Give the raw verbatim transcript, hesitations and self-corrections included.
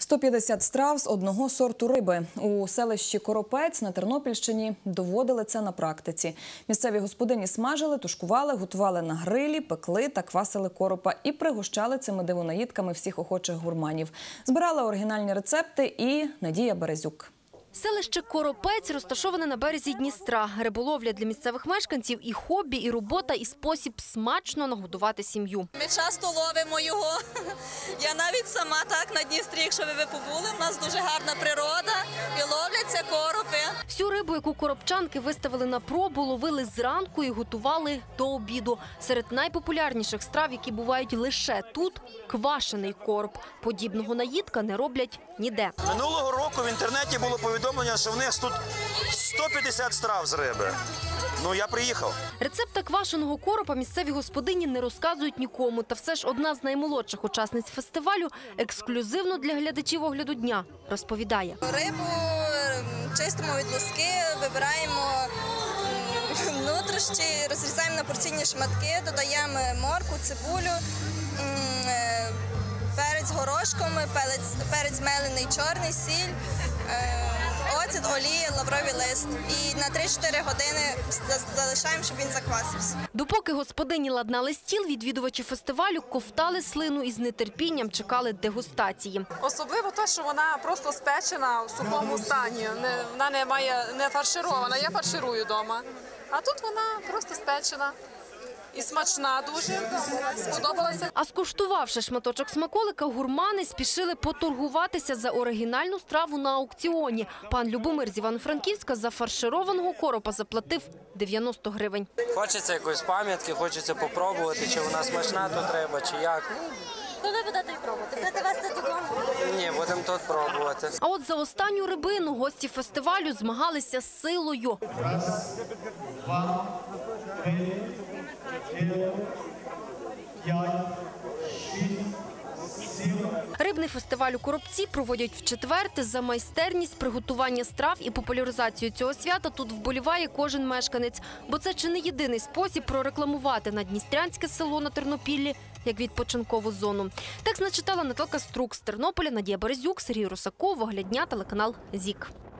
сто п'ятдесят страв з одного сорту риби. У селищі Коропець на Тернопільщині доводили це на практиці. Місцеві господині смажили, тушкували, готували на грилі, пекли та квасили коропа і пригощали цими дивонаїдками всіх охочих гурманів. Збирала оригінальні рецепти і Надія Березюк. Селище Коропець розташоване на березі Дністра. Риболовля для місцевих мешканців – і хобі, і робота, і спосіб смачно нагодувати сім'ю. Ми часто ловимо його. Я навіть сама так на Дністрі, якщо ви побули, у нас дуже гарна природа і ловляться коропи. Всю рибу, яку коропчанки виставили на пробу, ловили зранку і готували до обіду. Серед найпопулярніших страв, які бувають лише тут – квашений короб. Подібного наїдка не роблять ніде. Минулого року в інтернеті було повідомлення, що в них тут сто п'ятдесят страв з риби. Ну, я приїхав. Рецепта квашеного коропа місцеві господині не розказують нікому. Та все ж одна з наймолодших учасниць фестивалю ексклюзивно для глядачів огляду дня розповідає. Рибу чистимо від луски, вибираємо нутрощі, розрізаємо на порційні шматки, додаємо моркву, цибулю, перець горошком, перець мелений чорний, сіль, оцет, олія, лавровий лист. І на три-чотири години залишаємо, щоб він заквасився. Допоки господині ладнали стіл, відвідувачі фестивалю ковтали слину і з нетерпінням чекали дегустації. Особливо те, що вона просто спечена в сухому стані. Не, вона не має не фарширована, я фарширую вдома. А тут вона просто спечена. І смачна дуже, сподобалася. А скуштувавши шматочок смаколика, гурмани спішили поторгуватися за оригінальну страву на аукціоні. Пан Любомир з Івано-Франківська за фаршированого коропа заплатив дев'яносто гривень. Хочеться якоїсь пам'ятки, хочеться попробувати, чи вона смачна, то треба, чи як. Коли будете її пробувати? Будете вести додому? Ні, будемо тут пробувати. А от за останню рибину гості фестивалю змагалися з силою. Раз, два, три, чотири, п'ять, шість, сім. Рибний фестиваль у Коропці проводять вчетверте. За майстерність приготування страв і популяризацію цього свята тут вболіває кожен мешканець. Бо це чи не єдиний спосіб прорекламувати наддністрянське село на Тернопіллі як відпочинкову зону. Текст начитала Наталка Струк з Тернополя, Надія Березюк, Сергій Русаков, Огляд дня, телеканал ЗІК.